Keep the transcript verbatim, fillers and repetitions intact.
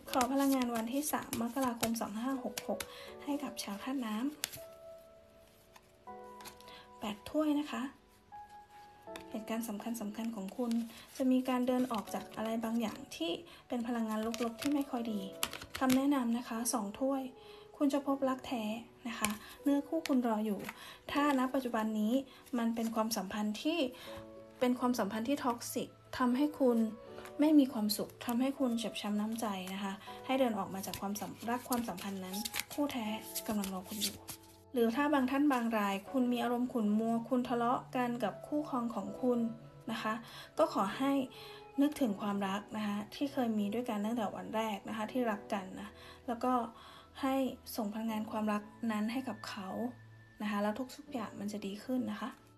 ขอพลังงานวันที่สามมกราคมสองพันห้าร้อยหกสิบหกให้กับชาวธาตุน้ำแปดถ้วยนะคะเหตุการณ์สำคัญสำคัญของคุณจะมีการเดินออกจากอะไรบางอย่างที่เป็นพลังงานลบๆที่ไม่ค่อยดีคำแนะนำนะคะสองถ้วยคุณจะพบรักแท้นะคะเนื้อคู่คุณรออยู่ถ้าณปัจจุบันนี้มันเป็นความสัมพันธ์ที่เป็นความสัมพันธ์ที่ท็อกซิกทำให้คุณไม่มีความสุขทำให้คุณเจ็บช้ำน้ำใจนะคะให้เดินออกมาจากความรักความสัมพันธ์นั้นคู่แท้กำลังรอคุณอยู่หรือถ้าบางท่านบางรายคุณมีอารมณ์ขุ่นมัวคุณทะเลาะกันกับคู่ครองของคุณนะคะก็ขอให้นึกถึงความรักนะคะที่เคยมีด้วยกันตั้งแต่วันแรกนะคะที่รักกันนะแล้วก็ให้ส่งพลังงานความรักนั้นให้กับเขานะคะแล้วทุกๆอย่างมันจะดีขึ้นนะคะ